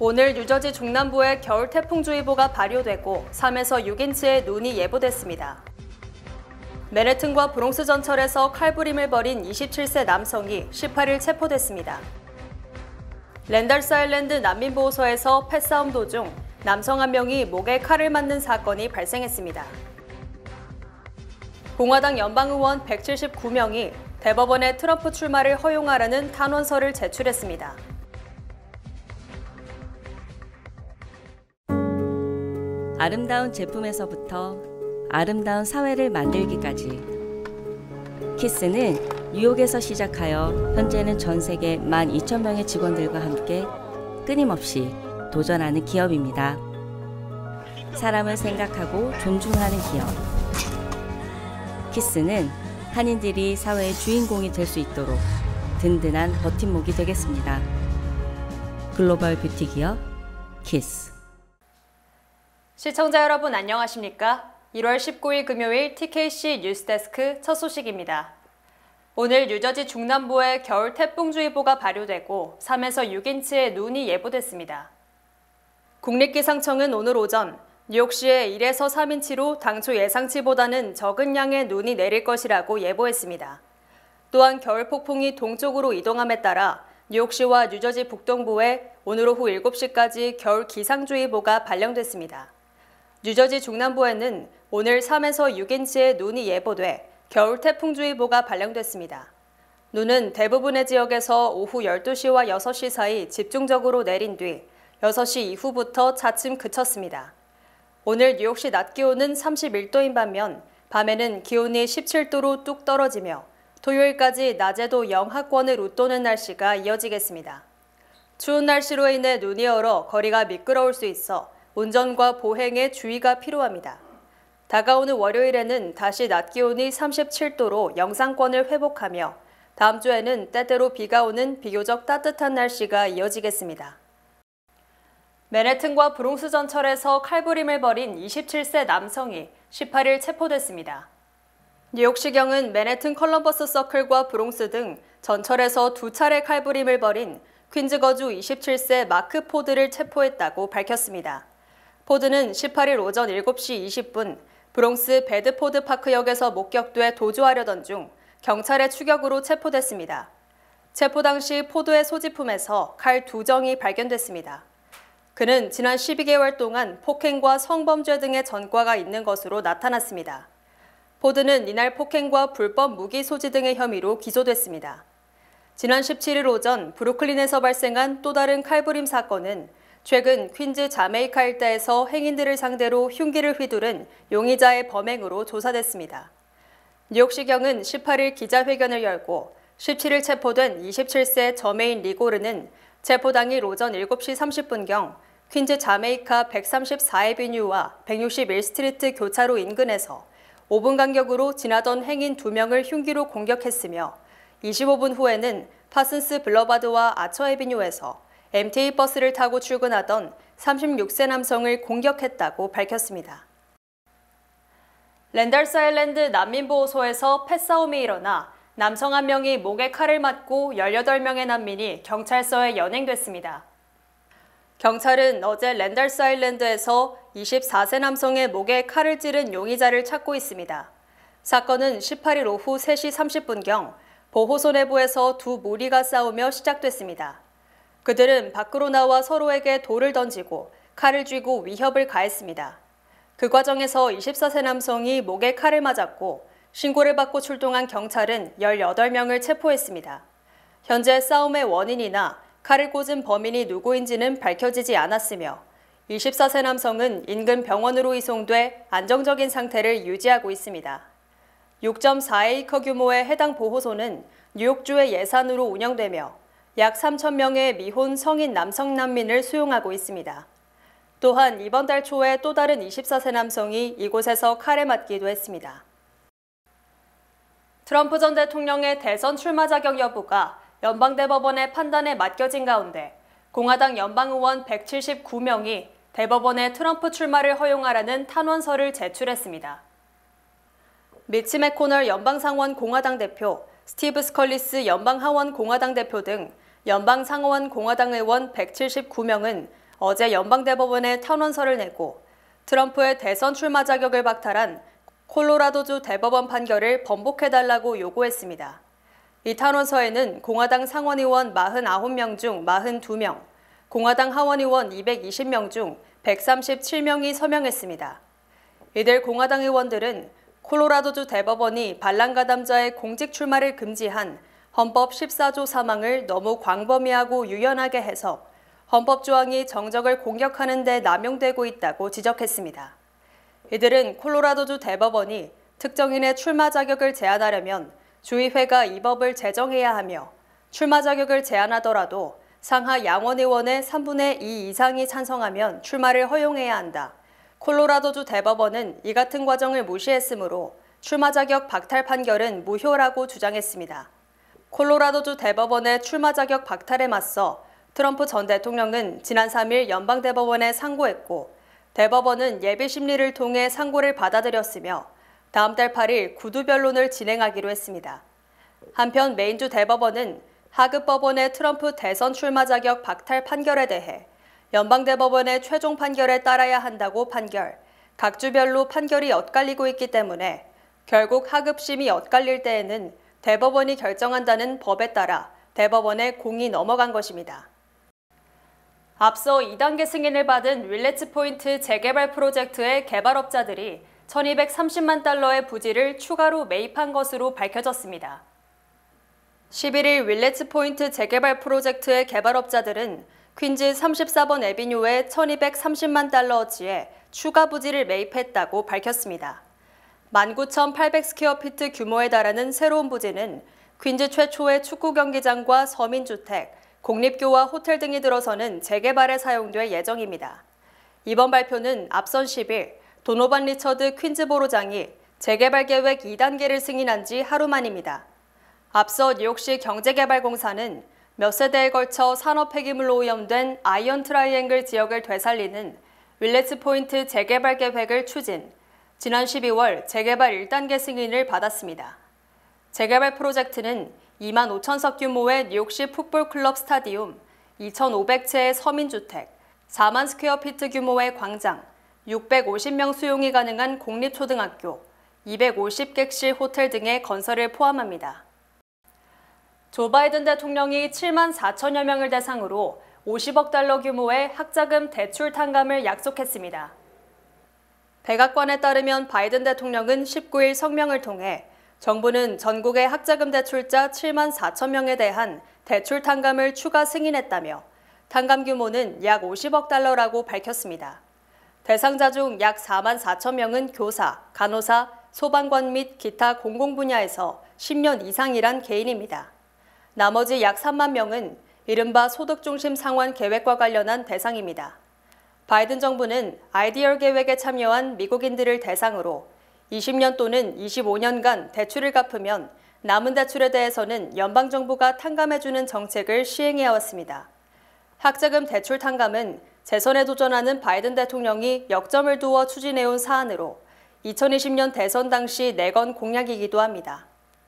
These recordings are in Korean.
오늘 뉴저지 중남부에 겨울 태풍주의보가 발효되고 3에서 6인치의 눈이 예보됐습니다. 맨해튼과 브롱스 전철에서 칼부림을 벌인 27세 남성이 18일 체포됐습니다. 랜달스 아일랜드 난민보호소에서 패싸움 도중 남성 한 명이 목에 칼을 맞는 사건이 발생했습니다. 공화당 연방의원 179명이 대법원에 트럼프 출마를 허용하라는 탄원서를 제출했습니다. 아름다운 제품에서부터 아름다운 사회를 만들기까지 키스는 뉴욕에서 시작하여 현재는 전 세계 12,000명의 직원들과 함께 끊임없이 도전하는 기업입니다. 사람을 생각하고 존중하는 기업. 키스는 한인들이 사회의 주인공이 될 수 있도록 든든한 버팀목이 되겠습니다. 글로벌 뷰티 기업 키스. 시청자 여러분 안녕하십니까? 1월 19일 금요일 TKC 뉴스데스크 첫 소식입니다. 오늘 뉴저지 중남부에 겨울 태풍주의보가 발효되고 3에서 6인치의 눈이 예보됐습니다. 국립기상청은 오늘 오전 뉴욕시에 1에서 3인치로 당초 예상치보다는 적은 양의 눈이 내릴 것이라고 예보했습니다. 또한 겨울 폭풍이 동쪽으로 이동함에 따라 뉴욕시와 뉴저지 북동부에 오늘 오후 7시까지 겨울 기상주의보가 발령됐습니다. 뉴저지 중남부에는 오늘 3에서 6인치의 눈이 예보돼 겨울 태풍주의보가 발령됐습니다. 눈은 대부분의 지역에서 오후 12시와 6시 사이 집중적으로 내린 뒤 6시 이후부터 차츰 그쳤습니다. 오늘 뉴욕시 낮 기온은 31도인 반면 밤에는 기온이 17도로 뚝 떨어지며 토요일까지 낮에도 영하권을 웃도는 날씨가 이어지겠습니다. 추운 날씨로 인해 눈이 얼어 거리가 미끄러울 수 있어 운전과 보행에 주의가 필요합니다. 다가오는 월요일에는 다시 낮 기온이 37도로 영상권을 회복하며 다음 주에는 때때로 비가 오는 비교적 따뜻한 날씨가 이어지겠습니다. 맨해튼과 브롱스 전철에서 칼부림을 벌인 27세 남성이 18일 체포됐습니다. 뉴욕시경은 맨해튼 컬럼버스 서클과 브롱스 등 전철에서 2차례 칼부림을 벌인 퀸즈 거주 27세 마크 포드를 체포했다고 밝혔습니다. 포드는 18일 오전 7시 20분 브롱스 베드포드 파크역에서 목격돼 도주하려던 중 경찰의 추격으로 체포됐습니다. 체포 당시 포드의 소지품에서 칼 2정이 발견됐습니다. 그는 지난 12개월 동안 폭행과 성범죄 등의 전과가 있는 것으로 나타났습니다. 포드는 이날 폭행과 불법 무기 소지 등의 혐의로 기소됐습니다. 지난 17일 오전 브루클린에서 발생한 또 다른 칼부림 사건은 최근 퀸즈 자메이카 일대에서 행인들을 상대로 흉기를 휘두른 용의자의 범행으로 조사됐습니다. 뉴욕시경은 18일 기자회견을 열고 17일 체포된 27세 저메인 리고르는 체포 당일 오전 7시 30분경 퀸즈 자메이카 134에비뉴와 161스트리트 교차로 인근에서 5분 간격으로 지나던 행인 2명을 흉기로 공격했으며 25분 후에는 파슨스 블러바드와 아처 에비뉴에서 MTA 버스를 타고 출근하던 36세 남성을 공격했다고 밝혔습니다. 랜달스 아일랜드 난민보호소에서 패싸움이 일어나 남성 한 명이 목에 칼을 맞고 18명의 난민이 경찰서에 연행됐습니다. 경찰은 어제 랜달스 아일랜드에서 24세 남성의 목에 칼을 찌른 용의자를 찾고 있습니다. 사건은 18일 오후 3시 30분경 보호소 내부에서 두 무리가 싸우며 시작됐습니다. 그들은 밖으로 나와 서로에게 돌을 던지고 칼을 쥐고 위협을 가했습니다. 그 과정에서 24세 남성이 목에 칼을 맞았고 신고를 받고 출동한 경찰은 18명을 체포했습니다. 현재 싸움의 원인이나 칼을 꽂은 범인이 누구인지는 밝혀지지 않았으며 24세 남성은 인근 병원으로 이송돼 안정적인 상태를 유지하고 있습니다. 6.4에이커 규모의 해당 보호소는 뉴욕주의 예산으로 운영되며 약 3,000명의 미혼 성인 남성 난민을 수용하고 있습니다. 또한 이번 달 초에 또 다른 24세 남성이 이곳에서 칼에 맞기도 했습니다. 트럼프 전 대통령의 대선 출마 자격 여부가 연방대법원의 판단에 맡겨진 가운데 공화당 연방의원 179명이 대법원에 트럼프 출마를 허용하라는 탄원서를 제출했습니다. 미치 맥코널 연방상원 공화당 대표, 스티브 스컬리스 연방하원 공화당 대표 등 연방상원 공화당 의원 179명은 어제 연방대법원에 탄원서를 내고 트럼프의 대선 출마 자격을 박탈한 콜로라도주 대법원 판결을 번복해달라고 요구했습니다. 이 탄원서에는 공화당 상원의원 49명 중 42명, 공화당 하원의원 220명 중 137명이 서명했습니다. 이들 공화당 의원들은 콜로라도주 대법원이 반란가담자의 공직 출마를 금지한 헌법 14조 3항을 너무 광범위하고 유연하게 해서 헌법 조항이 정적을 공격하는 데 남용되고 있다고 지적했습니다. 이들은 콜로라도주 대법원이 특정인의 출마 자격을 제한하려면 주의회가 이 법을 제정해야 하며 출마 자격을 제한하더라도 상하 양원의원의 3분의 2 이상이 찬성하면 출마를 허용해야 한다. 콜로라도주 대법원은 이 같은 과정을 무시했으므로 출마 자격 박탈 판결은 무효라고 주장했습니다. 콜로라도주 대법원의 출마 자격 박탈에 맞서 트럼프 전 대통령은 지난 3일 연방대법원에 상고했고 대법원은 예비 심리를 통해 상고를 받아들였으며 다음 달 8일 구두 변론을 진행하기로 했습니다. 한편 메인주 대법원은 하급법원의 트럼프 대선 출마 자격 박탈 판결에 대해 연방대법원의 최종 판결에 따라야 한다고 판결, 각 주별로 판결이 엇갈리고 있기 때문에 결국 하급심이 엇갈릴 때에는 대법원이 결정한다는 법에 따라 대법원에 공이 넘어간 것입니다. 앞서 2단계 승인을 받은 윌레츠 포인트 재개발 프로젝트의 개발업자들이 1230만 달러의 부지를 추가로 매입한 것으로 밝혀졌습니다. 11일 윌레츠 포인트 재개발 프로젝트의 개발업자들은 퀸즈 34번 애비뉴에 1230만 달러어치의 추가 부지를 매입했다고 밝혔습니다. 19,800스퀘어피트 규모에 달하는 새로운 부지는 퀸즈 최초의 축구 경기장과 서민주택, 공립교와 호텔 등이 들어서는 재개발에 사용될 예정입니다. 이번 발표는 앞선 10일 도노반 리처드 퀸즈보로장이 재개발 계획 2단계를 승인한 지 하루 만입니다. 앞서 뉴욕시 경제개발공사는 몇 세대에 걸쳐 산업 폐기물로 오염된 아이언 트라이앵글 지역을 되살리는 윌레츠 포인트 재개발 계획을 추진, 지난 12월 재개발 1단계 승인을 받았습니다. 재개발 프로젝트는 2만 5천석 규모의 뉴욕시 풋볼클럽 스타디움, 2,500채의 서민주택, 4만 스퀘어피트 규모의 광장, 650명 수용이 가능한 공립초등학교, 250객실 호텔 등의 건설을 포함합니다. 조 바이든 대통령이 7만 4천여 명을 대상으로 50억 달러 규모의 학자금 대출 탕감을 약속했습니다. 백악관에 따르면 바이든 대통령은 19일 성명을 통해 정부는 전국의 학자금 대출자 7만 4천 명에 대한 대출 탕감을 추가 승인했다며 탕감 규모는 약 50억 달러라고 밝혔습니다. 대상자 중 약 4만 4천 명은 교사, 간호사, 소방관 및 기타 공공 분야에서 10년 이상 일한 개인입니다. 나머지 약 3만 명은 이른바 소득중심 상환 계획과 관련한 대상입니다. 바이든 정부는 아이디얼 계획에 참여한 미국인들을 대상으로 20년 또는 25년간 대출을 갚으면 남은 대출에 대해서는 연방정부가 탕감해주는 정책을 시행해왔습니다. 학자금 대출 탕감은 재선에 도전하는 바이든 대통령이 역점을 두어 추진해온 사안으로 2020년 대선 당시 내건 공약이기도 합니다.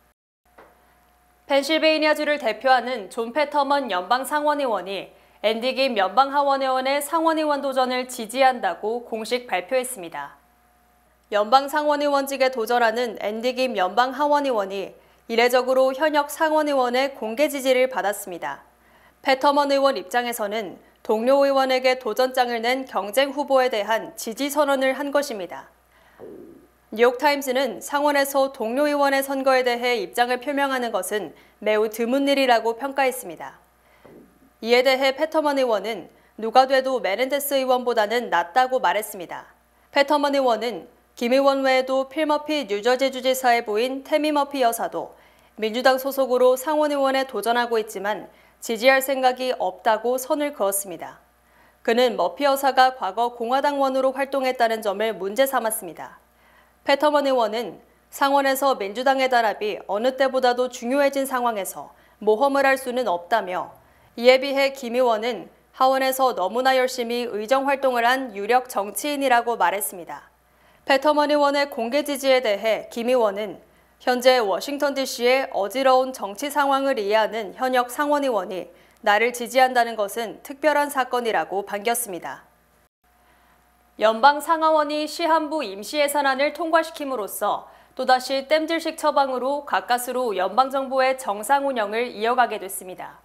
펜실베이니아주를 대표하는 존 페터먼 연방상원의원이 앤디 김 연방하원의원의 상원의원 도전을 지지한다고 공식 발표했습니다. 연방상원의원직에 도전하는 앤디 김 연방하원의원이 이례적으로 현역 상원의원의 공개 지지를 받았습니다. 페터먼 의원 입장에서는 동료 의원에게 도전장을 낸 경쟁 후보에 대한 지지 선언을 한 것입니다. 뉴욕타임즈는 상원에서 동료 의원의 선거에 대해 입장을 표명하는 것은 매우 드문 일이라고 평가했습니다. 이에 대해 페터먼 의원은 누가 돼도 메넨데스 의원보다는 낫다고 말했습니다. 페터먼 의원은 김 의원 외에도 필 머피 뉴저지 주지사의 부인 태미 머피 여사도 민주당 소속으로 상원의원에 도전하고 있지만 지지할 생각이 없다고 선을 그었습니다. 그는 머피 여사가 과거 공화당원으로 활동했다는 점을 문제 삼았습니다. 페터먼 의원은 상원에서 민주당의 단합이 어느 때보다도 중요해진 상황에서 모험을 할 수는 없다며 이에 비해 김 의원은 하원에서 너무나 열심히 의정 활동을 한 유력 정치인이라고 말했습니다. 페터먼 의원의 공개 지지에 대해 김 의원은 현재 워싱턴 DC의 어지러운 정치 상황을 이해하는 현역 상원 의원이 나를 지지한다는 것은 특별한 사건이라고 반겼습니다. 연방상하원이 시한부 임시예산안을 통과시킴으로써 또다시 땜질식 처방으로 가까스로 연방정부의 정상 운영을 이어가게 됐습니다.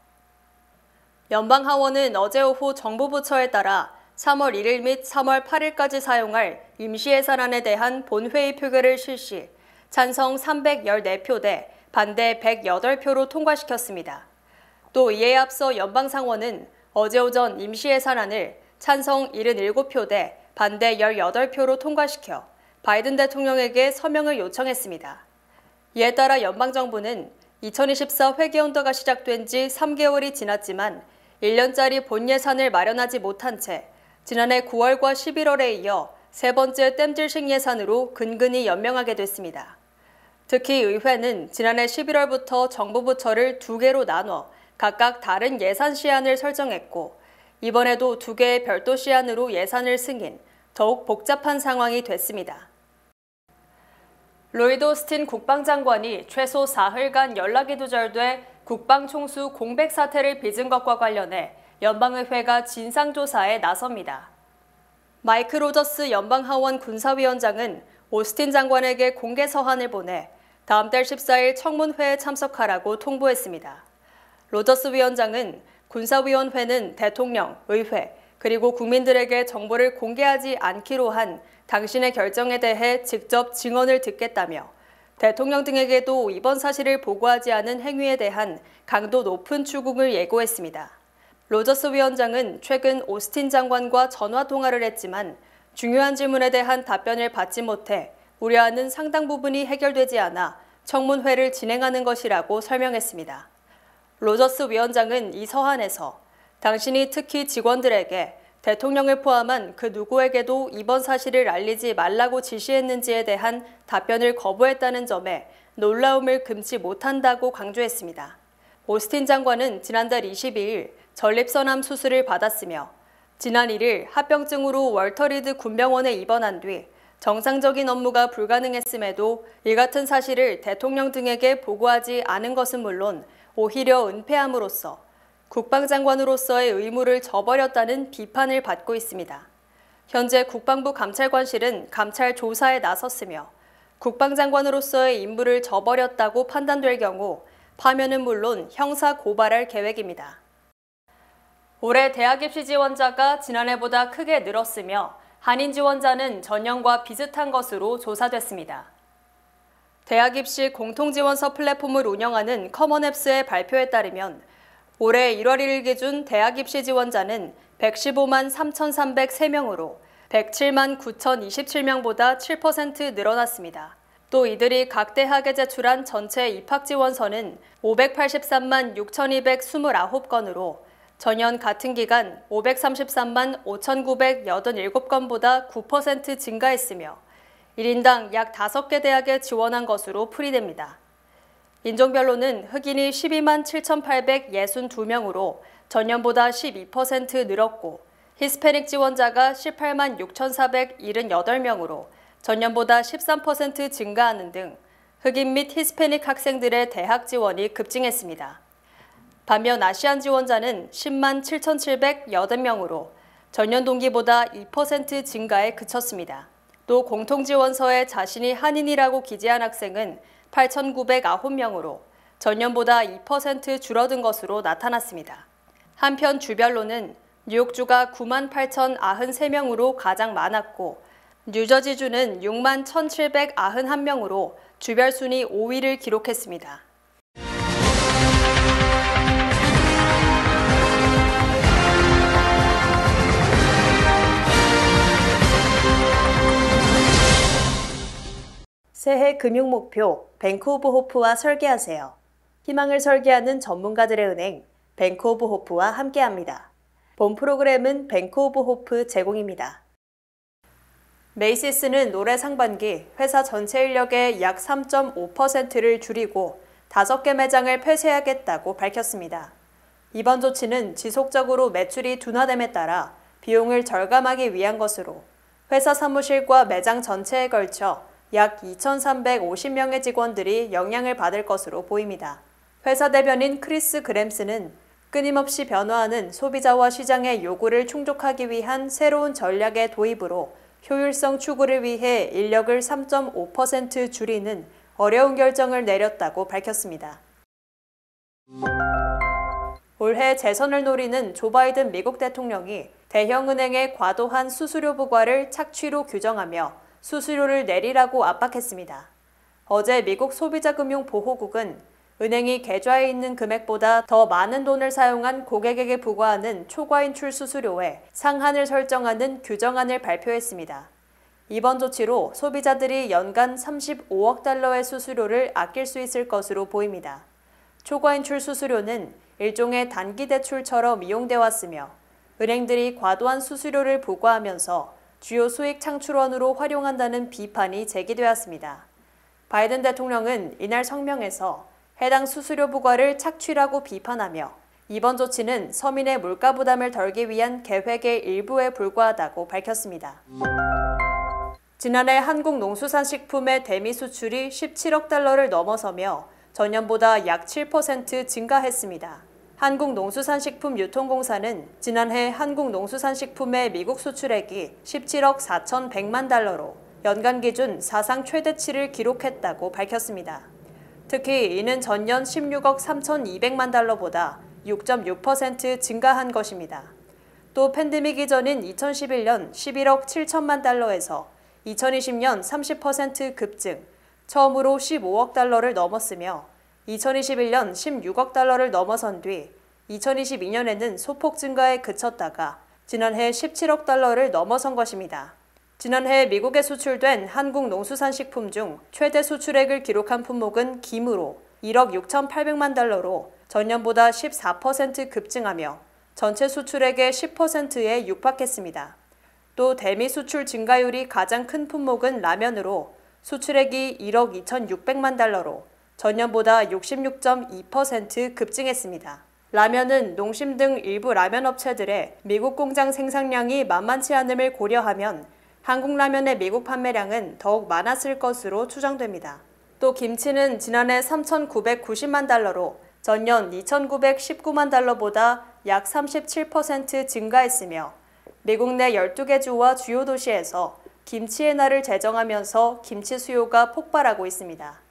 연방하원은 어제 오후 정부부처에 따라 3월 1일 및 3월 8일까지 사용할 임시예산안에 대한 본회의 표결을 실시, 찬성 314표 대 반대 108표로 통과시켰습니다. 또 이에 앞서 연방상원은 어제 오전 임시예산안을 찬성 77표 대 반대 18표로 통과시켜 바이든 대통령에게 서명을 요청했습니다. 이에 따라 연방정부는 2024 회계연도가 시작된 지 3개월이 지났지만 1년짜리 본 예산을 마련하지 못한 채 지난해 9월과 11월에 이어 세 번째 땜질식 예산으로 근근히 연명하게 됐습니다. 특히 의회는 지난해 11월부터 정부 부처를 2개로 나눠 각각 다른 예산 시한을 설정했고 이번에도 2개의 별도 시한으로 예산을 승인, 더욱 복잡한 상황이 됐습니다. 로이드 오스틴 국방장관이 최소 사흘간 연락이 두절돼 국방총수 공백 사태를 빚은 것과 관련해 연방의회가 진상조사에 나섭니다. 마이크 로저스 연방하원 군사위원장은 오스틴 장관에게 공개 서한을 보내 다음 달 14일 청문회에 참석하라고 통보했습니다. 로저스 위원장은 군사위원회는 대통령, 의회, 그리고 국민들에게 정보를 공개하지 않기로 한 당신의 결정에 대해 직접 증언을 듣겠다며 대통령 등에게도 이번 사실을 보고하지 않은 행위에 대한 강도 높은 추궁을 예고했습니다. 로저스 위원장은 최근 오스틴 장관과 전화 통화를 했지만 중요한 질문에 대한 답변을 받지 못해 우려하는 상당 부분이 해결되지 않아 청문회를 진행하는 것이라고 설명했습니다. 로저스 위원장은 이 서한에서 당신이 특히 직원들에게 대통령을 포함한 그 누구에게도 이번 사실을 알리지 말라고 지시했는지에 대한 답변을 거부했다는 점에 놀라움을 금치 못한다고 강조했습니다. 오스틴 장관은 지난달 22일 전립선암 수술을 받았으며 지난 1일 합병증으로 월터 리드 군병원에 입원한 뒤 정상적인 업무가 불가능했음에도 이 같은 사실을 대통령 등에게 보고하지 않은 것은 물론 오히려 은폐함으로써 국방장관으로서의 의무를 저버렸다는 비판을 받고 있습니다. 현재 국방부 감찰관실은 감찰 조사에 나섰으며 국방장관으로서의 임무를 저버렸다고 판단될 경우 파면은 물론 형사 고발할 계획입니다. 올해 대학 입시 지원자가 지난해보다 크게 늘었으며 한인 지원자는 전년과 비슷한 것으로 조사됐습니다. 대학 입시 공통지원서 플랫폼을 운영하는 커먼앱스의 발표에 따르면 올해 1월 1일 기준 대학 입시 지원자는 115만 3,303명으로 107만 9,027명보다 7% 늘어났습니다. 또 이들이 각 대학에 제출한 전체 입학 지원서는 583만 6,229건으로 전년 같은 기간 533만 5,987건보다 9% 증가했으며 1인당 약 5개 대학에 지원한 것으로 풀이됩니다. 인종별로는 흑인이 12만 7,862명으로 전년보다 12% 늘었고 히스패닉 지원자가 18만 6,478명으로 전년보다 13% 증가하는 등 흑인 및 히스패닉 학생들의 대학 지원이 급증했습니다. 반면 아시안 지원자는 10만 7,780명으로 전년 동기보다 2% 증가에 그쳤습니다. 또 공통지원서에 자신이 한인이라고 기재한 학생은 8,909명으로 전년보다 2% 줄어든 것으로 나타났습니다. 한편 주별로는 뉴욕주가 9만 8,093명으로 가장 많았고 뉴저지주는 6만 1,791명으로 주별 순위 5위를 기록했습니다. 새해 금융 목표 뱅크 오브 호프와 설계하세요. 희망을 설계하는 전문가들의 은행 뱅크 오브 호프와 함께합니다. 본 프로그램은 뱅크 오브 호프 제공입니다. 메이시스는 올해 상반기 회사 전체 인력의 약 3.5%를 줄이고 5개 매장을 폐쇄하겠다고 밝혔습니다. 이번 조치는 지속적으로 매출이 둔화됨에 따라 비용을 절감하기 위한 것으로 회사 사무실과 매장 전체에 걸쳐 약 2,350명의 직원들이 영향을 받을 것으로 보입니다. 회사 대변인 크리스 그램스는 끊임없이 변화하는 소비자와 시장의 요구를 충족하기 위한 새로운 전략의 도입으로 효율성 추구를 위해 인력을 3.5% 줄이는 어려운 결정을 내렸다고 밝혔습니다. 올해 재선을 노리는 조 바이든 미국 대통령이 대형은행의 과도한 수수료 부과를 착취로 규정하며 수수료를 내리라고 압박했습니다. 어제 미국 소비자금융보호국은 은행이 계좌에 있는 금액보다 더 많은 돈을 사용한 고객에게 부과하는 초과인출 수수료에 상한을 설정하는 규정안을 발표했습니다. 이번 조치로 소비자들이 연간 35억 달러의 수수료를 아낄 수 있을 것으로 보입니다. 초과인출 수수료는 일종의 단기 대출처럼 이용돼 왔으며 은행들이 과도한 수수료를 부과하면서 주요 수익 창출원으로 활용한다는 비판이 제기되었습니다. 바이든 대통령은 이날 성명에서 해당 수수료 부과를 착취라고 비판하며 이번 조치는 서민의 물가 부담을 덜기 위한 계획의 일부에 불과하다고 밝혔습니다. 지난해 한국 농수산식품의 대미 수출이 17억 달러를 넘어서며 전년보다 약 7% 증가했습니다. 한국농수산식품유통공사는 지난해 한국농수산식품의 미국 수출액이 17억 4,100만 달러로 연간 기준 사상 최대치를 기록했다고 밝혔습니다. 특히 이는 전년 16억 3,200만 달러보다 6.6% 증가한 것입니다. 또 팬데믹 이전인 2011년 11억 7천만 달러에서 2020년 30% 급증, 처음으로 15억 달러를 넘었으며 2021년 16억 달러를 넘어선 뒤 2022년에는 소폭 증가에 그쳤다가 지난해 17억 달러를 넘어선 것입니다. 지난해 미국에 수출된 한국 농수산식품 중 최대 수출액을 기록한 품목은 김으로 1억 6,800만 달러로 전년보다 14% 급증하며 전체 수출액의 10%에 육박했습니다. 또 대미 수출 증가율이 가장 큰 품목은 라면으로 수출액이 1억 2,600만 달러로 전년보다 66.2% 급증했습니다. 라면은 농심 등 일부 라면 업체들의 미국 공장 생산량이 만만치 않음을 고려하면 한국 라면의 미국 판매량은 더욱 많았을 것으로 추정됩니다. 또 김치는 지난해 3,990만 달러로 전년 2,919만 달러보다 약 37% 증가했으며 미국 내 12개 주와 주요 도시에서 김치의 날을 제정하면서 김치 수요가 폭발하고 있습니다.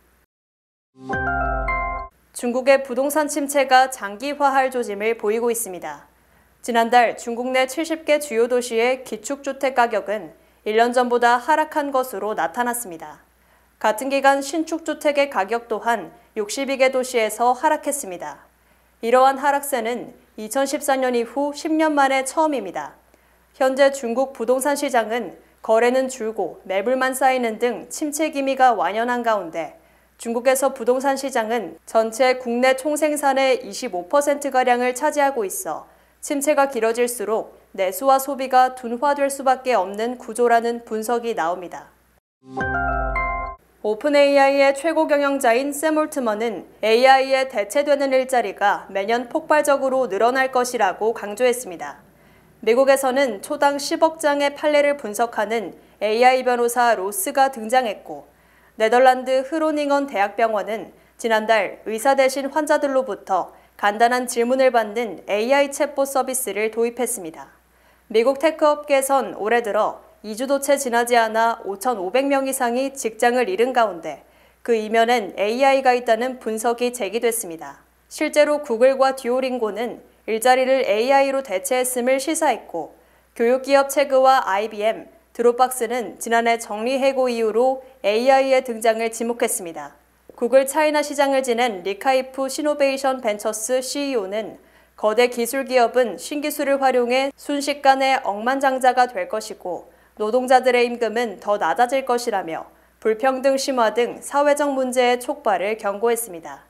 중국의 부동산 침체가 장기화할 조짐을 보이고 있습니다. 지난달 중국 내 70개 주요 도시의 기축주택 가격은 1년 전보다 하락한 것으로 나타났습니다. 같은 기간 신축주택의 가격 또한 62개 도시에서 하락했습니다. 이러한 하락세는 2014년 이후 10년 만에 처음입니다. 현재 중국 부동산 시장은 거래는 줄고 매물만 쌓이는 등 침체 기미가 완연한 가운데 중국에서 부동산 시장은 전체 국내 총생산의 25%가량을 차지하고 있어 침체가 길어질수록 내수와 소비가 둔화될 수밖에 없는 구조라는 분석이 나옵니다. 오픈 AI의 최고 경영자인 샘 올트먼은 AI에 대체되는 일자리가 매년 폭발적으로 늘어날 것이라고 강조했습니다. 미국에서는 초당 10억 장의 판례를 분석하는 AI 변호사 로스가 등장했고 네덜란드 흐로닝언 대학병원은 지난달 의사 대신 환자들로부터 간단한 질문을 받는 AI 챗봇 서비스를 도입했습니다. 미국 테크 업계에선 올해 들어 2주도 채 지나지 않아 5,500명 이상이 직장을 잃은 가운데 그 이면엔 AI가 있다는 분석이 제기됐습니다. 실제로 구글과 듀오링고는 일자리를 AI로 대체했음을 시사했고 교육기업 체그와 IBM, 드롭박스는 지난해 정리해고 이후로 AI의 등장을 지목했습니다. 구글 차이나 시장을 지낸 리카이프 시노베이션 벤처스 CEO는 거대 기술 기업은 신기술을 활용해 순식간에 억만장자가 될 것이고 노동자들의 임금은 더 낮아질 것이라며 불평등 심화 등 사회적 문제의 촉발을 경고했습니다.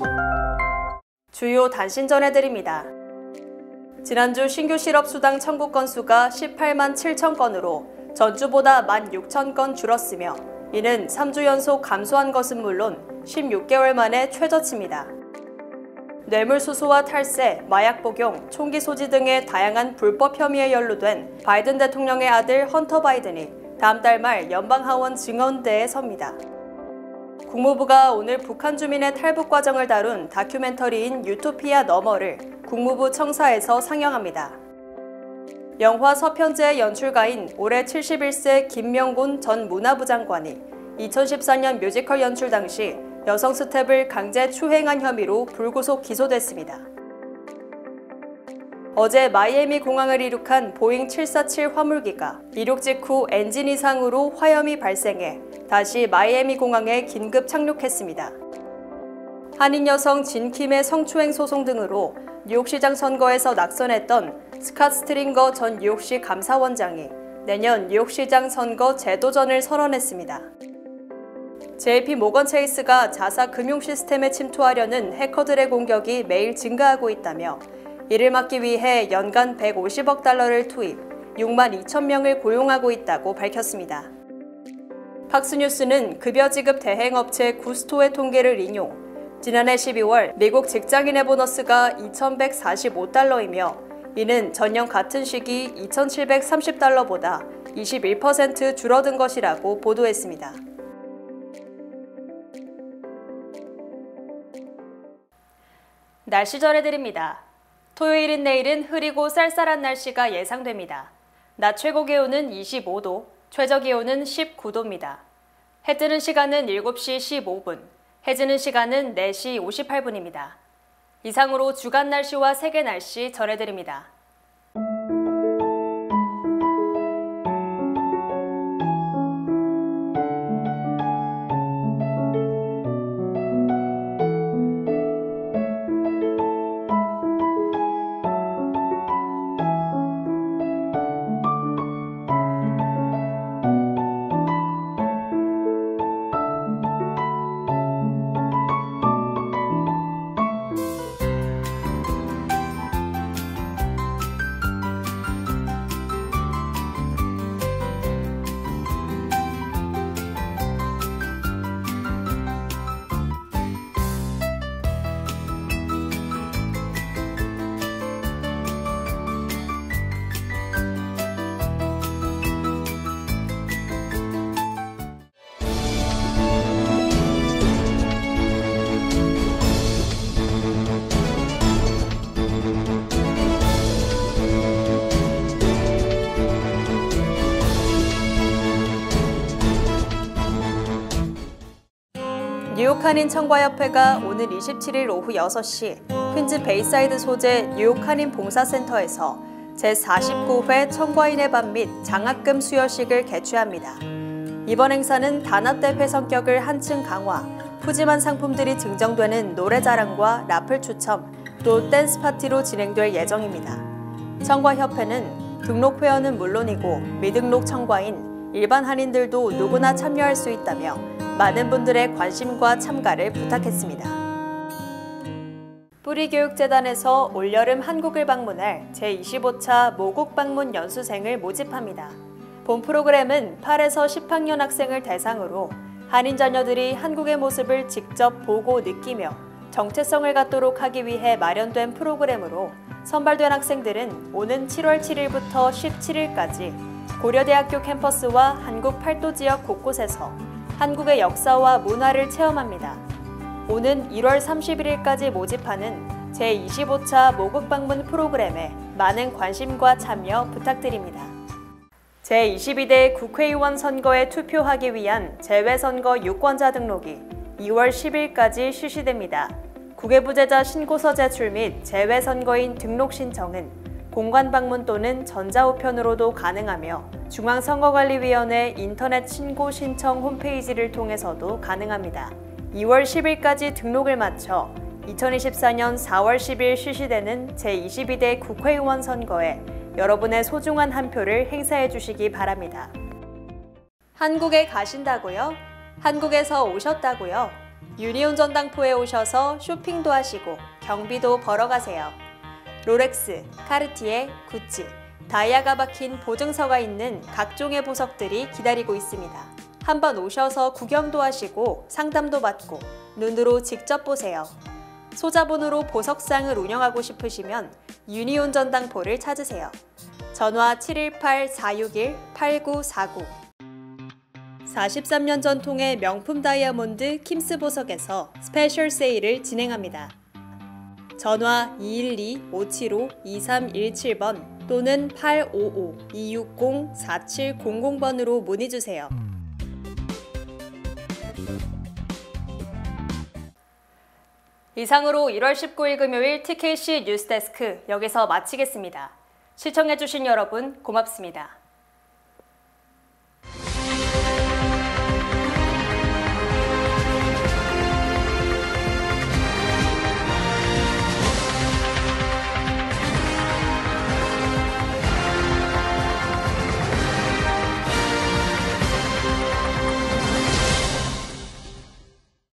주요 단신 전해드립니다. 지난주 신규 실업수당 청구 건수가 18만 7천 건으로 전주보다 16,000건 줄었으며 이는 3주 연속 감소한 것은 물론 16개월 만에 최저치입니다. 뇌물수수와 탈세, 마약 복용, 총기 소지 등의 다양한 불법 혐의에 연루된 바이든 대통령의 아들 헌터 바이든이 다음 달 말 연방하원 증언대에 섭니다. 국무부가 오늘 북한 주민의 탈북 과정을 다룬 다큐멘터리인 유토피아 너머를 국무부 청사에서 상영합니다. 영화 서편제의 연출가인 올해 71세 김명곤 전 문화부 장관이 2014년 뮤지컬 연출 당시 여성 스텝을 강제 추행한 혐의로 불구속 기소됐습니다. 어제 마이애미 공항을 이륙한 보잉 747 화물기가 이륙 직후 엔진 이상으로 화염이 발생해 다시 마이애미 공항에 긴급 착륙했습니다. 한인 여성 진킴의 성추행 소송 등으로 뉴욕시장 선거에서 낙선했던 스캇 스트링거 전 뉴욕시 감사원장이 내년 뉴욕시장 선거 재도전을 선언했습니다. JP 모건 체이스가 자사 금융 시스템에 침투하려는 해커들의 공격이 매일 증가하고 있다며 이를 막기 위해 연간 150억 달러를 투입, 6만 2천 명을 고용하고 있다고 밝혔습니다. 팍스뉴스는 급여 지급 대행업체 구스토의 통계를 인용, 지난해 12월 미국 직장인의 보너스가 2,145달러이며 이는 전년 같은 시기 2,730달러보다 21% 줄어든 것이라고 보도했습니다. 날씨 전해드립니다. 토요일인 내일은 흐리고 쌀쌀한 날씨가 예상됩니다. 낮 최고 기온은 25도, 최저 기온은 19도입니다. 해 뜨는 시간은 7시 15분, 해 지는 시간은 4시 58분입니다. 이상으로 주간 날씨와 세계 날씨 전해드립니다. 뉴욕 한인 청과협회가 오늘 27일 오후 6시 퀸즈 베이사이드 소재 뉴욕 한인 봉사센터에서 제49회 청과인의 밤 및 장학금 수여식을 개최합니다. 이번 행사는 단합대 성격을 한층 강화, 푸짐한 상품들이 증정되는 노래자랑과 라플 추첨, 또 댄스 파티로 진행될 예정입니다. 청과협회는 등록 회원은 물론이고 미등록 청과인, 일반 한인들도 누구나 참여할 수 있다며 많은 분들의 관심과 참가를 부탁했습니다. 뿌리교육재단에서 올여름 한국을 방문할 제25차 모국 방문 연수생을 모집합니다. 본 프로그램은 8에서 10학년 학생을 대상으로 한인 자녀들이 한국의 모습을 직접 보고 느끼며 정체성을 갖도록 하기 위해 마련된 프로그램으로 선발된 학생들은 오는 7월 7일부터 17일까지 고려대학교 캠퍼스와 한국 팔도 지역 곳곳에서 한국의 역사와 문화를 체험합니다. 오는 1월 31일까지 모집하는 제25차 모국 방문 프로그램에 많은 관심과 참여 부탁드립니다. 제22대 국회의원 선거에 투표하기 위한 재외선거 유권자 등록이 2월 10일까지 실시됩니다. 국외부재자 신고서 제출 및 재외선거인 등록 신청은 공관 방문 또는 전자우편으로도 가능하며 중앙선거관리위원회 인터넷 신고 신청 홈페이지를 통해서도 가능합니다. 2월 10일까지 등록을 마쳐 2024년 4월 10일 실시되는 제22대 국회의원 선거에 여러분의 소중한 한 표를 행사해 주시기 바랍니다. 한국에 가신다고요? 한국에서 오셨다고요? 유니온 전당포에 오셔서 쇼핑도 하시고 경비도 벌어 가세요. 롤렉스, 카르티에, 구찌, 다이아가 박힌 보증서가 있는 각종의 보석들이 기다리고 있습니다. 한번 오셔서 구경도 하시고 상담도 받고 눈으로 직접 보세요. 소자본으로 보석상을 운영하고 싶으시면 유니온 전당포를 찾으세요. 전화 718-461-8949 43년 전통의 명품 다이아몬드 킴스 보석에서 스페셜 세일을 진행합니다. 전화 212-575-2317번 또는 855-260-4700번으로 문의주세요. 이상으로 1월 19일 금요일 TKC 뉴스데스크 여기서 마치겠습니다. 시청해주신 여러분 고맙습니다.